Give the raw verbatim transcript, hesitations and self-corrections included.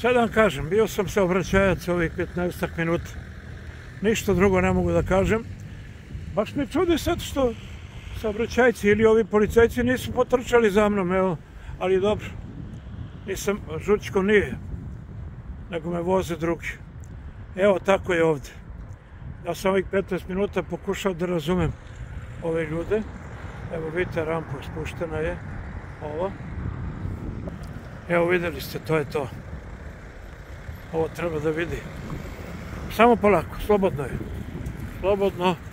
Sad vam kažem, bio sam saobraćajac ovih petnaestak minuta. Ništa drugo ne mogu da kažem. Baš me čudi sad što saobraćajci ili ovi policajci nisu potrčali za mnom, evo, ali dobro. Nisam žučko nije, nego me voze drugi. Evo, tako je ovdje. Ja sam ovih petnaest minuta pokušao da razumem ove ljude. Evo, vidite, rampa spuštena je. Ovo. Evo, vidjeli ste, to je to. Ovo treba da vidi. Samo polako, slobodno je. Slobodno.